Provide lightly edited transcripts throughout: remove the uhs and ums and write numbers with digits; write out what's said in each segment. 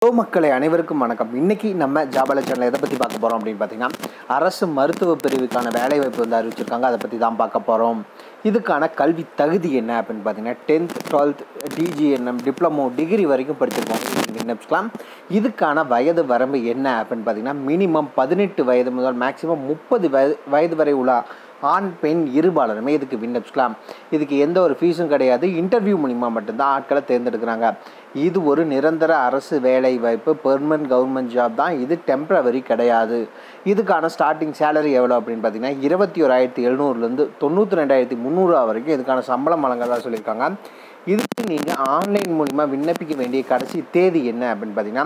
மக்களை அனைவருக்கும் வணக்கம். இன்னைக்கு நம்ம ஜாபால சேனல் எதை பற்றி பார்க்க போகிறோம் அப்படின்னு பார்த்தீங்கன்னா, அரசு மருத்துவ பிரிவுக்கான வேலைவாய்ப்பு வந்து அறிவிச்சிருக்காங்க. அதை பற்றி தான் பார்க்க போகிறோம். இதுக்கான கல்வி தகுதி என்ன அப்படின்னு பார்த்தீங்கன்னா 10th 12th DGNM diploma degree வரைக்கும் படிச்சிருக்கோம் விண்ணப்பிச்சுக்கலாம். இதுக்கான வயது வரம்பு என்ன அப்படின்னு பார்த்தீங்கன்னா, மினிமம் 18 வயது முதல் மேக்ஸிமம் 30 வயது வரை உள்ள ஆண் பெண் இருபாலருமே இதுக்கு விண்ணப்பிச்சுக்கலாம். இதுக்கு எந்த ஒரு ஃபீஸும் கிடையாது. இன்டர்வியூ மூலிமா மட்டும்தான் ஆட்களை தேர்ந்தெடுக்கிறாங்க. இது ஒரு நிரந்தர அரசு வேலை வாய்ப்பு, பெர்மனன்ட் கவர்மெண்ட் ஜாப் தான். இது டெம்ப்ரவரி கிடையாது. இதுக்கான ஸ்டார்டிங் சேலரி எவ்வளோ அப்படின்னு பார்த்தீங்கன்னா 21,700லேருந்து 92,300 வரைக்கும் இதுக்கான சம்பளம் வழங்கதா சொல்லியிருக்காங்க. இதுக்கு நீங்கள் ஆன்லைன் மூலிமா விண்ணப்பிக்க வேண்டிய கடைசி தேதி என்ன அப்படின்னு பார்த்தீங்கன்னா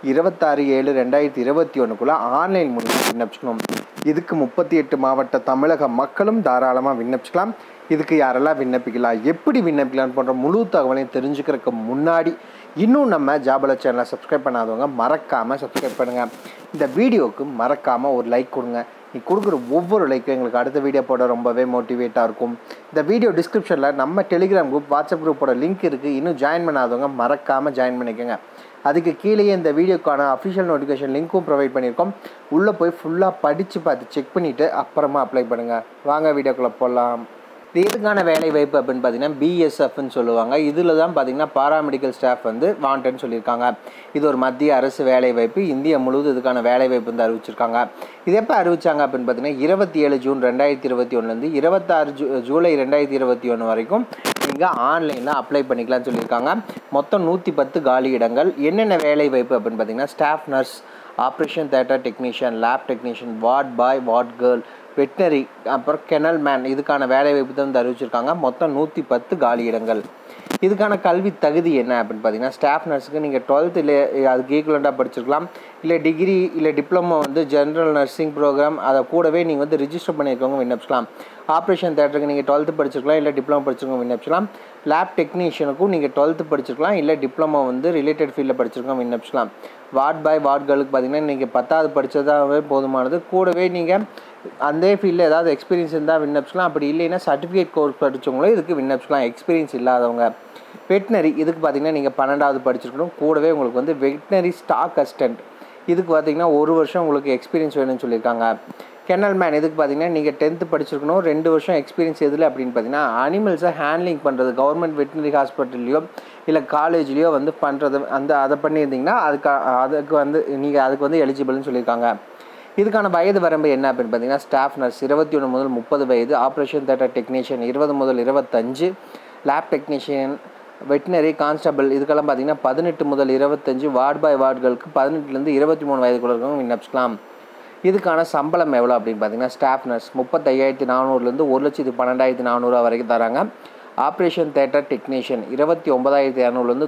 26/7/2021 ஆன்லைன் மூலிமா விண்ணப்பிச்சுக்கணும். இதுக்கு 38 மாவட்ட தமிழக மக்களும் தாராளமாக விண்ணப்பிச்சுக்கலாம். இதுக்கு யாரெல்லாம் விண்ணப்பிக்கலாம், எப்படி விண்ணப்பிக்கலான்னு போன்ற முழு தகவலையும் தெரிஞ்சுக்கிறதுக்கு முன்னாடி இன்னும் நம்ம ஜாபால சேனலை சப்ஸ்கிரைப் பண்ணாதவங்க மறக்காமல் சப்ஸ்கிரைப் பண்ணுங்கள். இந்த வீடியோவுக்கு மறக்காமல் ஒரு லைக் கொடுங்க. நீ கொடுக்குற ஒவ்வொரு லைக்கும் எங்களுக்கு அடுத்த வீடியோ போட ரொம்பவே மோட்டிவேட்டாக இருக்கும். இந்த வீடியோ டிஸ்கிரிப்ஷனில் நம்ம டெலிகிராம் குரூப், வாட்ஸ்அப் குரூப்போட லிங்க் இருக்குது. இன்னும் ஜாயின் பண்ணாதவங்க மறக்காமல் ஜாயின் பண்ணிக்கோங்க. அதுக்கு கீழேயே இந்த வீடியோக்கான அஃபிஷியல் நோட்டிஃபிகேஷன் லிங்க்கும் ப்ரொவைட் பண்ணியிருக்கோம். உள்ளே போய் ஃபுல்லாக படித்து பார்த்து செக் பண்ணிவிட்டு அப்புறமா அப்ளை பண்ணுங்கள். வாங்க வீடியோக்குள்ளே போகலாம். இதுக்கான வேலை வாய்ப்பு அப்படின்னு பார்த்தீங்கன்னா பிஎஸ்எஃப்னு சொல்லுவாங்க. இதில் தான் பார்த்தீங்கன்னா பாராமெடிக்கல் ஸ்டாஃப் வந்து வாண்டட்னு சொல்லியிருக்காங்க. இது ஒரு மத்திய அரசு வேலை வாய்ப்பு. இந்தியா முழுவதும் இதுக்கான வேலை வாய்ப்பு வந்து அறிவிச்சிருக்காங்க. இது எப்போ அறிவிச்சாங்க அப்படின்னு பார்த்தீங்கன்னா 27 ஜூன் 2021லேருந்து 26 ஜூலை 2021 வரைக்கும் நீங்கள் ஆன்லைனில் அப்ளை பண்ணிக்கலாம்னு சொல்லியிருக்காங்க. மொத்தம் 110 காலி இடங்கள். என்னென்ன வேலை வாய்ப்பு அப்படின்னு பார்த்தீங்கன்னா staff nurse, operation theatre technician, lab technician, ward boy, ward girl, veterinary, அப்புறம் கெனல் மேன், இதுக்கான வேலை வாய்ப்பு தான் வந்து அறிவிச்சிருக்காங்க. மொத்தம் 110 காலி இடங்கள். இதுக்கான கல்வி தகுதி என்ன அப்படின்னு பார்த்தீங்கன்னா ஸ்டாஃப் நர்ஸுக்கு நீங்கள் 12th இல்லை அதுக்கு ஈக்குவலண்ட்டாக படிச்சிருக்கலாம். இல்லை டிகிரி இல்லை டிப்ளமோ வந்து ஜென்ரல் நர்சிங் ப்ரோக்ராம் அதை கூடவே நீங்கள் வந்து ரிஜிஸ்டர் பண்ணியிருக்கவங்க விண்ணப்பிச்சிக்கலாம். ஆப்ரேஷன் தியேட்டருக்கு நீங்கள் 12th படிச்சிருக்கலாம், இல்லை டிப்ளமோ படிச்சிருக்கவங்க விண்ணப்பிச்சிக்கலாம். லேப் டெக்னீஷியனுக்கும் நீங்கள் 12th படிச்சிருக்கலாம், இல்லை டிப்ளமோ வந்து ரிலேட்டட் ஃபீல்டில் படிச்சிருக்கவங்க விண்ணப்பிச்சிக்கலாம். வார்ட் பாய், வார்ட் கேர்ளுக்கு பார்த்தீங்கன்னா நீங்கள் 10th படித்ததாகவே போதுமானது. கூடவே நீங்கள் அந்த ஃபீல்டில் ஏதாவது எக்ஸ்பீரியன்ஸ் இருந்தால் விண்ணப்பிச்சிக்கலாம். அப்படி இல்லைன்னா சர்டிஃபிகேட் கோர்ஸ் படித்தவங்களும் இதுக்கு விண்ணப்பிச்சிக்கலாம், எக்ஸ்பீரியன்ஸ் இல்லாதவங்க. வெட்டினரி இதுக்கு பார்த்தீங்கன்னா நீங்கள் 12th படிச்சிருக்கணும். கூடவே உங்களுக்கு வந்து வெட்டினரி ஸ்டாக் அசிஸ்டன்ட் இதுக்கு பார்த்தீங்கன்னா 1 வருஷம் உங்களுக்கு எக்ஸ்பீரியன்ஸ் வேணும்னு சொல்லியிருக்காங்க. கெனல் மேன் இதுக்கு பார்த்தீங்கன்னா நீங்கள் 10th படிச்சிருக்கணும். 2 வருஷம் எக்ஸ்பீரியன்ஸ் எதில் அப்படின்னு பார்த்தீங்கன்னா அனிமல்ஸை ஹேண்ட்லிங் பண்ணுறது, கவர்மெண்ட் வெட்டினரி ஹாஸ்பிட்டல்லையோ இல்லை காலேஜ்லேயோ வந்து பண்ணுறது, அதை பண்ணியிருந்தீங்கன்னா அதுக்கு வந்து நீங்கள் அதுக்கு வந்து எலிஜிபிள்னு சொல்லியிருக்காங்க. இதுக்கான வயது வரம்பு என்ன அப்படின்னு பார்த்தீங்கன்னா ஸ்டாஃப் நர்ஸ் 21 முதல் 30 வயது, ஆப்ரேஷன் தியேட்டர் டெக்னீஷியன் 20 முதல் 25, லேப் டெக்னீஷியன், வெட்டினரி கான்ஸ்டபிள் இதுக்கெல்லாம் பார்த்தீங்கன்னா 18 முதல் 25, வார்ட் பாய் வார்டுகளுக்கு 18லேருந்து 23 வயதுக்குள்ள இருக்கவங்க விண்ணப்பிச்சிக்கலாம். இதுக்கான சம்பளம் எவ்வளோ அப்படின்னு பார்த்தீங்கன்னா ஸ்டாஃப் நர்ஸ் 35,400லேருந்து 1,12,400 வரைக்கும் தராங்க. ஆப்ரேஷன் தியேட்டர் டெக்னீஷியன் 29,200லேருந்து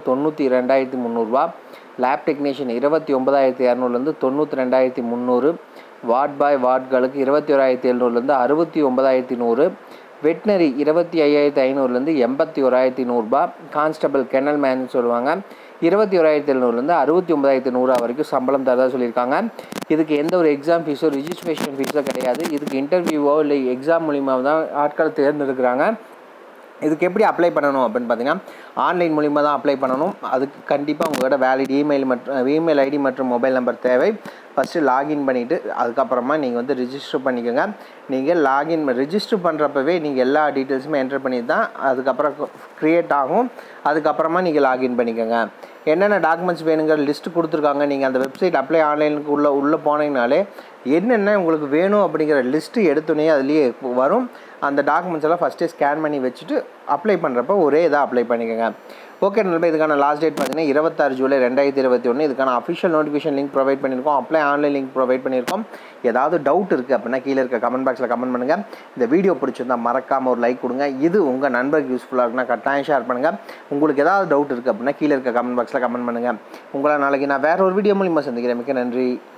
92,300, லேப் டெக்னீஷியன் 29,200லேருந்து 92,300, வார்ட் பாய் வார்டுகளுக்கு 21,700லேருந்து 69,100, வெட்டினரி 25,500லேருந்து 81,100, கான்ஸ்டபிள் கெனல் மேன் சொல்லுவாங்க 21,700லேருந்து 69,100 வரைக்கும் சம்பளம் தரதா சொல்லியிருக்காங்க. இதுக்கு எந்த ஒரு எக்ஸாம் ஃபீஸோ ரிஜிஸ்ட்ரேஷன் ஃபீஸோ கிடையாது. இதுக்கு இன்டர்வியூவோ இல்லை எக்ஸாம் மூலிமா தான் ஆட்களை தேர்ந்தெடுக்கிறாங்க. இதுக்கு எப்படி அப்ளை பண்ணணும் அப்படின்னு பார்த்தீங்கன்னா ஆன்லைன் மூலிமா தான் அப்ளை பண்ணணும். அதுக்கு கண்டிப்பாக உங்கள்கிட்ட வேலிட் இமெயில் ஐடி மற்றும் மொபைல் நம்பர் தேவை. ஃபஸ்ட்டு லாகின் பண்ணிவிட்டு அதுக்கப்புறமா நீங்கள் வந்து ரிஜிஸ்டர் பண்ணிக்கோங்க. நீங்கள் ரிஜிஸ்டர் பண்ணுறப்பவே நீங்கள் எல்லா டீட்டெயில்ஸுமே என்டர் பண்ணி தான் அதுக்கப்புறம் க்ரியேட் ஆகும். அதுக்கப்புறமா நீங்கள் லாகின் பண்ணிக்கோங்க. என்னென்ன டாக்குமெண்ட்ஸ் வேணுங்கிற லிஸ்ட்டு கொடுத்துருக்காங்க. நீங்கள் அந்த வெப்சைட் அப்ளை ஆன்லைனுக்கு உள்ளே போனீங்கனாலே என்னென்ன உங்களுக்கு வேணும் அப்படிங்கிற லிஸ்ட்டு எடுத்துனே அதுலேயே வரும். அந்த டாக்குமெண்ட்ஸ் எல்லாம் ஃபஸ்ட்டே ஸ்கேன் பண்ணி வச்சுட்டு அப்ளை பண்ணுறப்ப ஒரே இதாக அப்ளை பண்ணிக்கோங்க. ஓகே நண்பர்களே, இதுக்கான லாஸ்ட் டேட் பார்த்தீங்கன்னா 26 ஜூலை 2021. இதுக்கான அஃபிஷியல் நோட்டிஃபிகேஷன் லிங்க் ப்ரொவைட் பண்ணியிருக்கோம். அப்ளை ஆன்லைன் லிங்க் ப்ரொவைட் பண்ணியிருக்கோம். ஏதாவது டவுட் இருக்குது அப்படின்னா கீழே இருக்க கமெண்ட் பாக்ஸில் கமெண்ட் பண்ணுங்கள். இந்த வீடியோ பிடிச்சிருந்தா மறக்காமல் ஒரு லைக் கொடுங்க. இது உங்கள் நண்பருக்கு யூஸ்ஃபுல்லாக இருக்குன்னா கட்டாயம் ஷேர் பண்ணுங்கள். உங்களுக்கு ஏதாவது டவுட் இருக்குது அப்படின்னா கீழே இருக்க கமெண்ட் பாக்ஸில் கமெண்ட் பண்ணுங்கள். உங்களை நாளைக்கு நான் வேறு ஒரு வீடியோ மூலிமா சந்திக்கிறேன். மிக்க நன்றி.